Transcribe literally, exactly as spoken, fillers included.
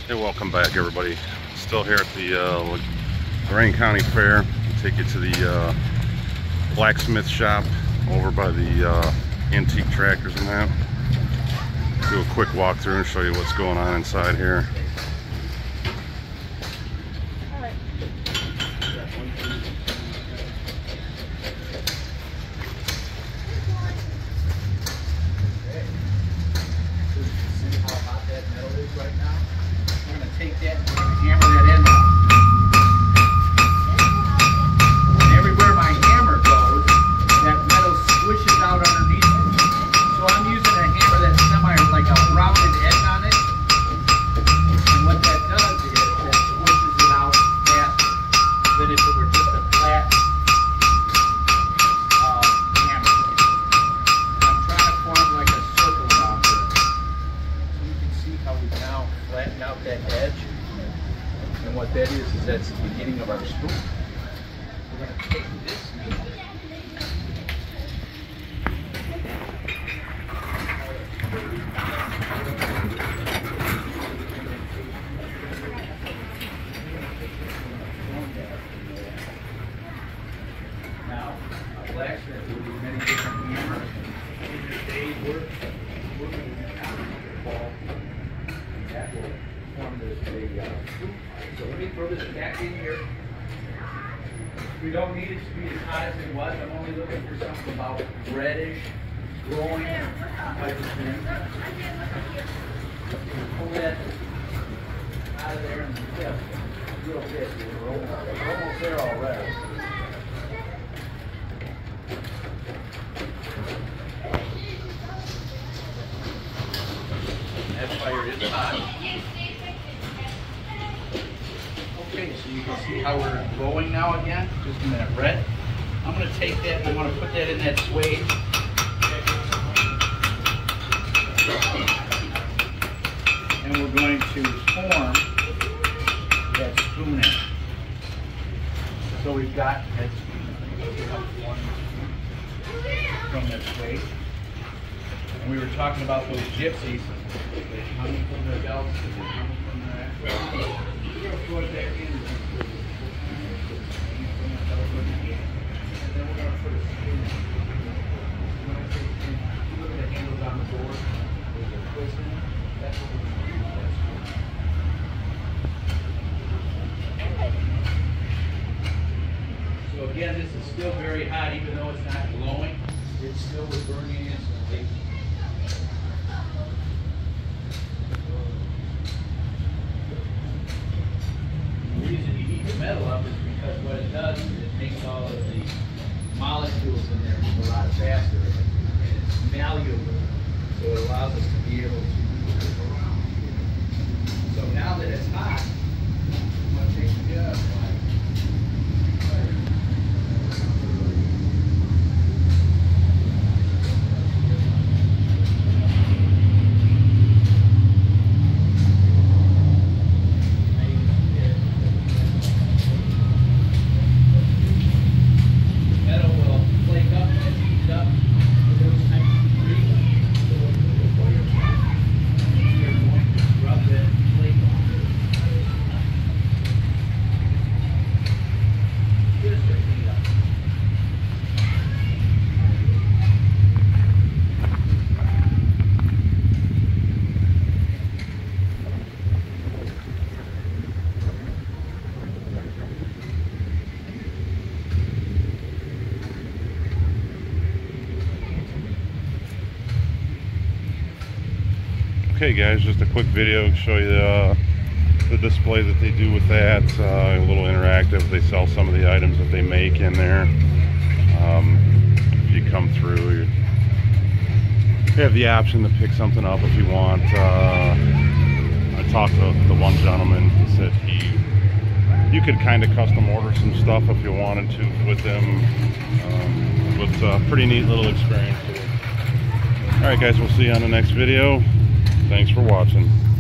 Hey, welcome back everybody. Still here at the uh, Lorain County Fair. I'll take you to the uh, Blacksmith shop over by the uh, antique tractors and that. Do a quick walkthrough and show you what's going on inside here. Take that and hammer that in. And everywhere my hammer goes, that metal squishes out underneath it. So I'm using a hammer that's semi like a rounded edge on it. And what that does is that squishes it out faster than if it were just a flat uh, hammer. I'm trying to form like a circle around it. So you can see how we now flatten out that edge. And what that is, is that's the beginning of our spoon. We're going to take this now. Now, a blacksmith will use many different hammers. In your day's work, we're going to use a ball. And that will form this big uh, spoon. So let me throw this back in here. We don't need it to be as hot as it was. I'm only looking for something about reddish, glowing type of thing. Pull that out of there and just a little bit. We're almost, we're almost there already. That fire is hot. Okay, so you can see how we're glowing now again. Just a minute, red. I'm going to take that and I'm going to put that in that swage. And we're going to form that spoon in. So we've got that spoon from that swage. And we were talking about those gypsies. They're coming from their belts, they're coming from their actual. We're going to throw it back in. And then we're going to put a spoon in. When I say spoon, look at the handles on the board. There's a twist in it. That's what we're going to use that spoon. So again, this is still very hot, even though it's not glowing. It still was burning instantly. The reason you heat the metal up is because what it does is it makes all of the molecules in there move a lot faster, and it's malleable, so it allows us to be able to move around. So now that it's hot, I'm going to take the gun. Okay guys, just a quick video to show you the, uh, the display that they do with that. Uh, a little interactive. They sell some of the items that they make in there. Um, if you come through, you have the option to pick something up if you want. Uh, I talked to the one gentleman. He said he you could kind of custom order some stuff if you wanted to with them. Um, it was a pretty neat little experience. Alright guys, we'll see you on the next video. Thanks for watching.